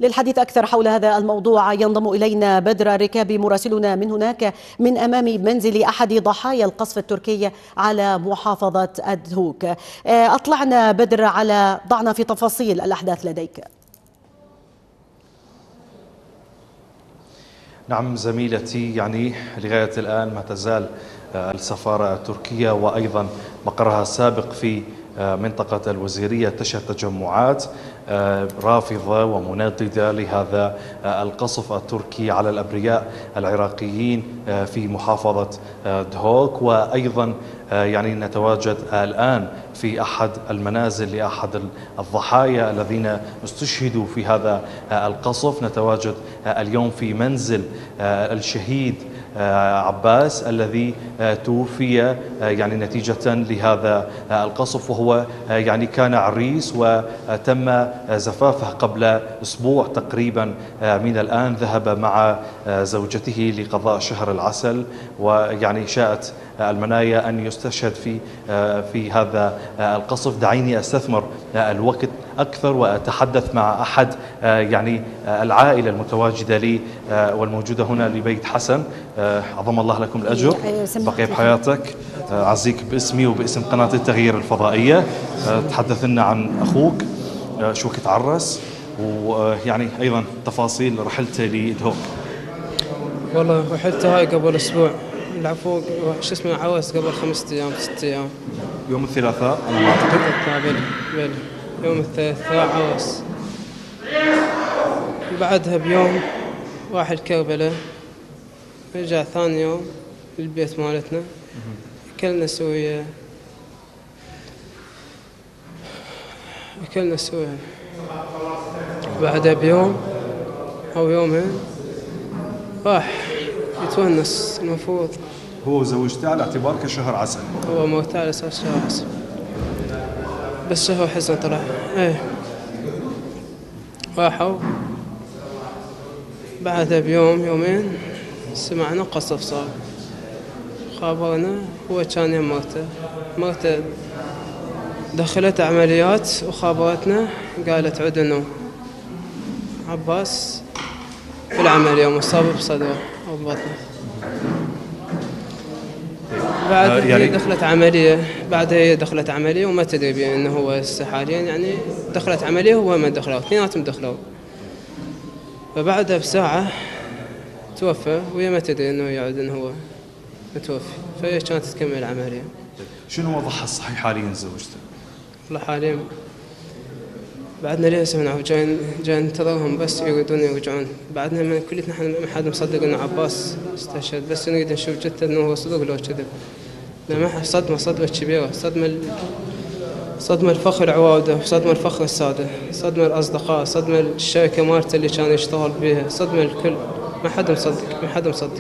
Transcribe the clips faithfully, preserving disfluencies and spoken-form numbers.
للحديث أكثر حول هذا الموضوع ينضم إلينا بدر ركابي مراسلنا من هناك من أمام منزل أحد ضحايا القصف التركي على محافظة الدهوك. أطلعنا بدر على ضعنا في تفاصيل الأحداث لديك. نعم زميلتي، يعني لغاية الآن ما تزال السفارة التركية وأيضا مقرها السابق في منطقة الوزيرية تشهد تجمعات رافضة ومنددة لهذا القصف التركي على الأبرياء العراقيين في محافظة دهوك. وأيضا يعني نتواجد الآن في أحد المنازل لأحد الضحايا الذين استشهدوا في هذا القصف. نتواجد اليوم في منزل الشهيد عباس الذي توفي يعني نتيجة لهذا القصف، وهو يعني كان عريس وتم زفافه قبل أسبوع تقريبا من الآن. ذهب مع زوجته لقضاء شهر العسل، ويعني شاءت المنايا أن يستشهد في في هذا القصف. دعيني أستثمر الوقت أكثر وأتحدث مع أحد يعني العائلة المتواجدة لي والموجودة هنا لبيت حسن. عظم الله لكم الأجر، بقي بحياتك. أعزيك باسمي وباسم قناة التغيير الفضائية. تحدث لنا عن أخوك، شو كتعرس، ويعني أيضا تفاصيل رحلته لدهوك. والله رحلت هاي قبل أسبوع، العفو شو اسمه عوس قبل خمسة أيام ستة أيام. يوم الثلاثاء أنا ما أعتقد. بل بل يوم الثلاثاء عوس، بعدها بيوم واحد كربلاء، رجع ثاني يوم للبيت مالتنا، أكلنا سوية أكلنا سوية بعدها بيوم أو يومين راح يتونس. المفروض هو وزوجته على اعتبار كشهر عسل، هو موتى على أساس شهر عسل، بس شهر حزن طلع. ايه راحوا بعدها بيوم يومين سمعنا قصف صار، خابرنا. هو كان يم مرته مرته دخلت عمليات وخابرتنا، قالت عدنو عباس في العملية مصاب بصدره أو ببطنه. بعدها يعني هي دخلت عملية بعدها هي دخلت عملية وما تدري بأنه انه هو حاليا يعني دخلت عملية وهو ما دخلوا، اثنيناتهم دخلوا. فبعدها بساعة توفى وهي ما تدري انه يعود انه هو متوفي، فهي كانت تكمل العملية. شنو وضعها الصحي حاليا زوجته؟ والله حاليا بعدنا ليس من جايين جايين ننتظرهم بس يريدون يرجعون. بعدنا من كلنا احنا ما حد مصدق ان عباس استشهد، بس نريد نشوف جثته انه هو صدق لو كذب. لما صدمه صدمه كبيره، صدمه صدمه الفخر عواده، صدمه الفخر الساده، صدمه الاصدقاء، صدمه الشركه مالته اللي كان يشتغل بها، صدمه الكل. ما حد مصدق ما حد مصدق.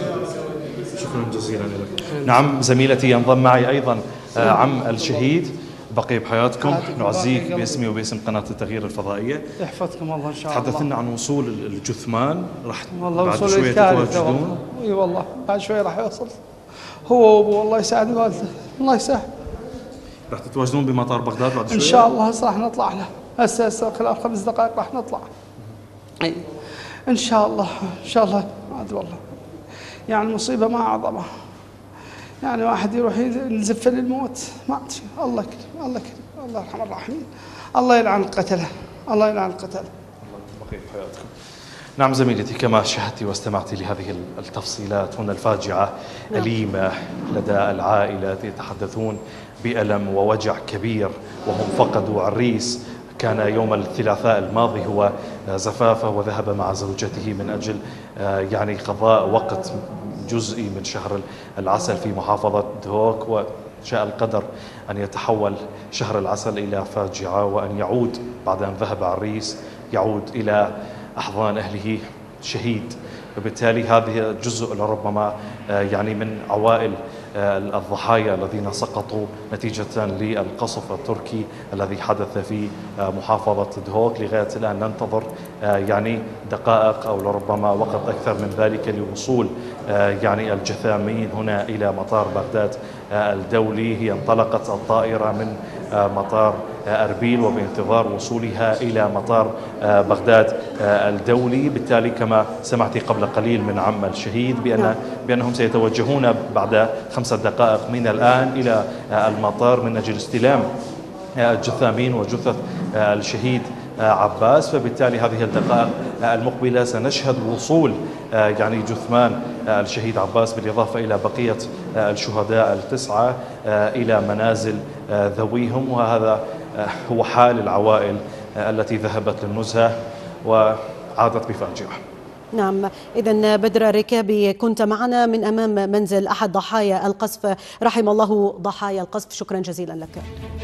شكرا جزيلا لك. نعم زميلتي ينضم معي ايضا عم الشهيد. بقي بحياتكم، نعزيك باسمي وباسم قناة التغيير الفضائية. يحفظكم الله إن شاء الله. تحدث لنا عن وصول الجثمان، راح بعد شوية تتواجدون؟ اي والله بعد شوية راح يوصل هو وابوه، الله يساعد والده، الله يساعد. راح تتواجدون بمطار بغداد بعد شوية؟ إن شاء الله هسه راح نطلع له، هسه هسه خلال خمس دقائق راح نطلع. أي إن شاء الله إن شاء الله. عاد والله يعني مصيبة ما أعظمها، يعني واحد يروح ينزف للموت ما أدري. الله كريم الله كريم الله يرحم الراحمين، الله يلعن القتلة الله يلعن القتلة. الله بقي بحياتكم. نعم زميلتي، كما شاهدتي واستمعتي لهذه التفصيلات، هنا الفاجعة أليمة لدى العائلة، يتحدثون بألم ووجع كبير وهم فقدوا عريس كان يوم الثلاثاء الماضي هو زفافه، وذهب مع زوجته من أجل يعني قضاء وقت جزئي من شهر العسل في محافظة دهوك. وشاء القدر أن يتحول شهر العسل إلى فاجعة، وأن يعود بعد أن ذهب عريس يعود إلى أحضان أهله شهيد. وبالتالي هذه جزء لربما يعني من عوائل الضحايا الذين سقطوا نتيجة للقصف التركي الذي حدث في محافظة دهوك. لغاية الآن ننتظر يعني دقائق أو لربما وقت أكثر من ذلك لوصول يعني الجثامين هنا إلى مطار بغداد الدولي. هي انطلقت الطائرة من مطار أربيل وبانتظار وصولها إلى مطار بغداد الدولي. بالتالي كما سمعت قبل قليل من عم الشهيد بأن بأنهم سيتوجهون بعد خمسة دقائق من الآن إلى المطار من أجل استلام الجثامين وجثة الشهيد عباس. فبالتالي هذه الدقائق المقبلة سنشهد وصول يعني جثمان الشهيد عباس بالإضافة إلى بقية الشهداء التسعة إلى منازل ذويهم، وهذا هو حال العوائل التي ذهبت للنزهة وعادت بفاجعة. نعم، إذن بدر ركابي كنت معنا من أمام منزل أحد ضحايا القصف، رحم الله ضحايا القصف، شكرا جزيلا لك.